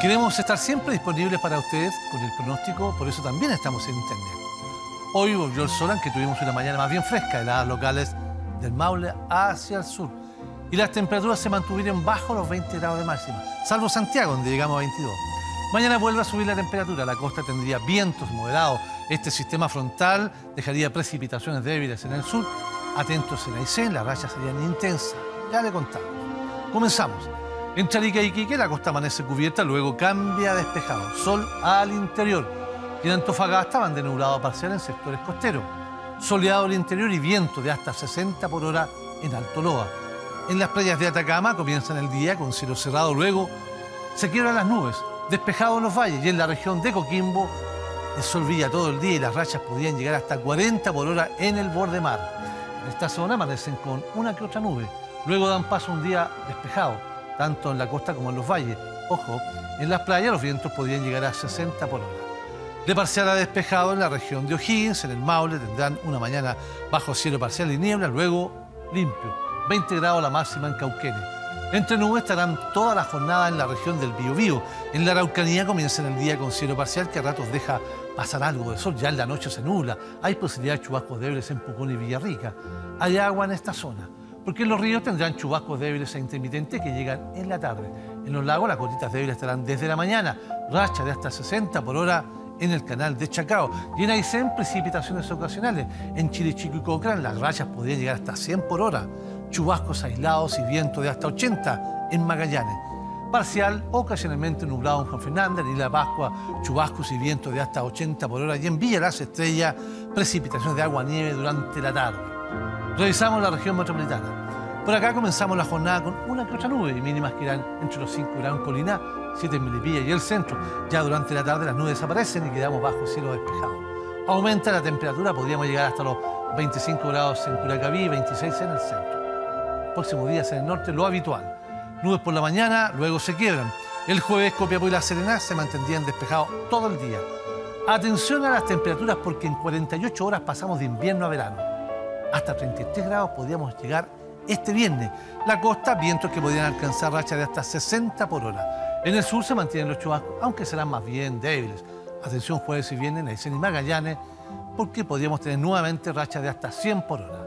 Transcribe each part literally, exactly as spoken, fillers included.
Queremos estar siempre disponibles para ustedes con el pronóstico, por eso también estamos en internet. Hoy volvió el sol, aunque tuvimos una mañana más bien fresca, heladas locales del Maule hacia el sur. Y las temperaturas se mantuvieron bajo los veinte grados de máxima, salvo Santiago, donde llegamos a veintidós. Mañana vuelve a subir la temperatura, la costa tendría vientos moderados. Este sistema frontal dejaría precipitaciones débiles en el sur. Atentos en Aysén, las rayas serían intensas. Ya le contamos. Comenzamos. En Charica y Iquique la costa amanece cubierta, luego cambia a despejado. Sol al interior. Y en Antofagasta van de nublado parcial en sectores costeros. Soleado al interior y viento de hasta sesenta por hora en Alto Loa. En las playas de Atacama comienzan el día con cielo cerrado, luego se quiebran las nubes, despejado en los valles, y en la región de Coquimbo el sol brilla todo el día y las rachas podrían llegar hasta cuarenta por hora en el borde mar. En esta zona amanecen con una que otra nube, luego dan paso a un día despejado, tanto en la costa como en los valles. Ojo, en las playas los vientos podrían llegar a sesenta por hora. De parcial a despejado en la región de O'Higgins, en el Maule tendrán una mañana bajo cielo parcial y niebla, luego limpio, veinte grados la máxima en Cauquenes. Entre nubes estarán toda la jornada en la región del Biobío. En la Araucanía comienza el día con cielo parcial que a ratos deja pasar algo de sol. Ya en la noche se nubla. Hay posibilidad de chubascos débiles en Pucón y Villarrica. Hay agua en esta zona, porque en los ríos tendrán chubascos débiles e intermitentes que llegan en la tarde. En los lagos las gotitas débiles estarán desde la mañana, rachas de hasta sesenta por hora en el canal de Chacao. Y en Aysén, precipitaciones ocasionales. En Chirichico y Cochrane las rachas podrían llegar hasta cien por hora. Chubascos aislados y viento de hasta ochenta en Magallanes. Parcial, ocasionalmente nublado en Juan Fernández, en Isla Pascua, chubascos y viento de hasta ochenta por hora. Y en Villa Las Estrellas, precipitaciones de agua-nieve durante la tarde. Revisamos la región metropolitana. Por acá comenzamos la jornada con una que otra nube y mínimas que irán entre los cinco grados en Colina, siete en Melipilla y el centro. Ya durante la tarde las nubes desaparecen y quedamos bajo cielo despejado. Aumenta la temperatura, podríamos llegar hasta los veinticinco grados en Curacaví y veintiséis en el centro. Próximos días en el norte, lo habitual. Nubes por la mañana, luego se quiebran. El jueves, Copiapó y La Serena se mantendrían despejados todo el día. Atención a las temperaturas porque en cuarenta y ocho horas pasamos de invierno a verano. Hasta treinta y tres grados podríamos llegar este viernes. La costa, vientos que podrían alcanzar rachas de hasta sesenta por hora. En el sur se mantienen los chubascos, aunque serán más bien débiles. Atención jueves y viernes en Aysén y Magallanes, porque podríamos tener nuevamente rachas de hasta cien por hora.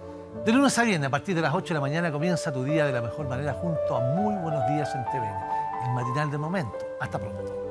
De lunes a viernes, a partir de las ocho de la mañana, comienza tu día de la mejor manera junto a Muy Buenos Días en T V N, el matinal del momento. Hasta pronto.